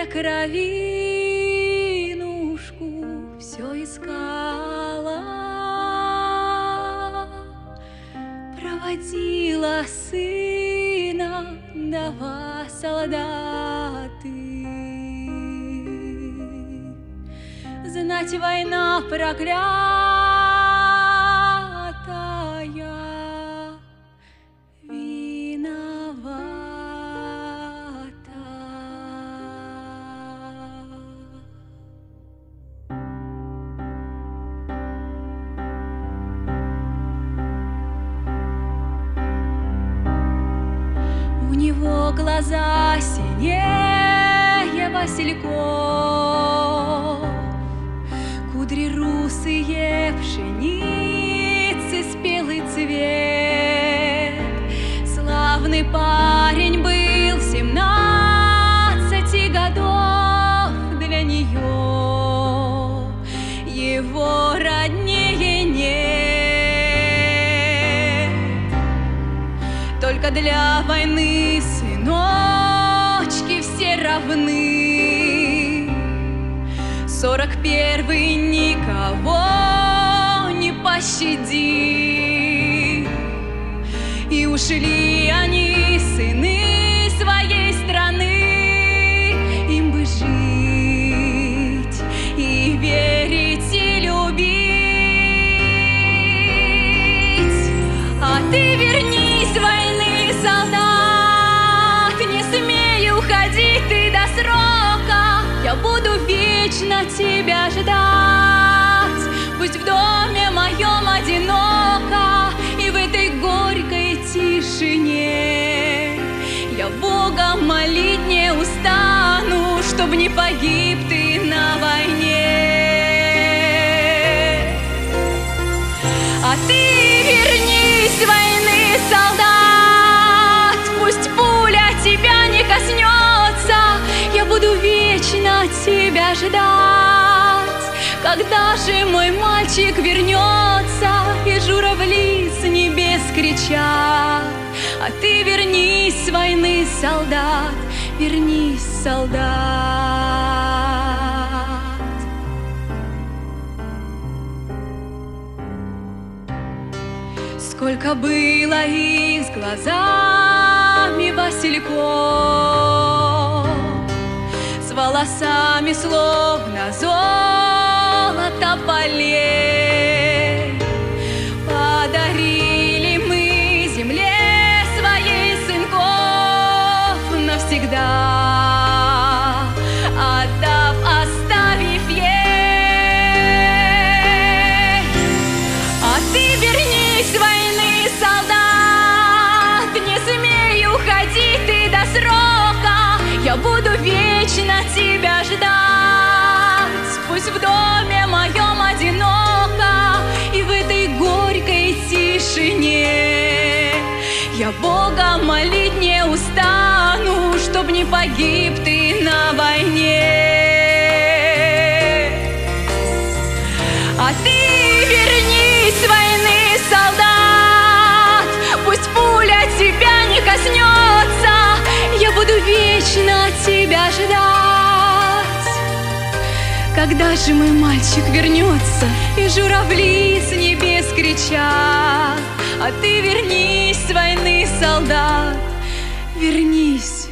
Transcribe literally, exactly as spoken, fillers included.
кровинушку все искала, проводила сына два солдаты. Знать, война проклятая виновата. У него глаза синее васильков, кудри русые, пшеницы спелый цвет. Славный парень был семнадцати годов для нее, его роднее нет. Только для войны сыночки все равны. Сорок первый никого не пощадит. И ушли они, сыны своей страны, им бы жить и верить, и любить. А ты вернись с войны, солдат, не смей уходить ты до срока. Я буду вечно тебя ждать, пусть в доме моем одиноко, и в этой горькой тишине я Бога молить не устану, чтоб не погиб ты на войне. А ты вернись с войны, солдат, пусть пуля тебя не коснется, я буду вечно тебя ждать. Когда же мой мальчик вернется, и журавли с небес кричат? А ты вернись с войны, солдат, вернись, солдат. Сколько было их с глазами васильков, с волосами словно золото полей. Подарили мы земле своей сынков навсегда, отдав, оставив ей. А ты вернись с войны, солдат, не смей уходить ты до срока, я буду вечно тебя ждать, пусть в доме моем одиноко, и в этой горькой тишине я Бога молить не устану, чтоб не погиб ты на войне. А ты вернись с войны, солдат, пусть пуля тебя не коснется, я буду вечно тебя ждать. Когда же мой мальчик вернется, и журавли с небес кричат? А ты вернись с войны, солдат, вернись.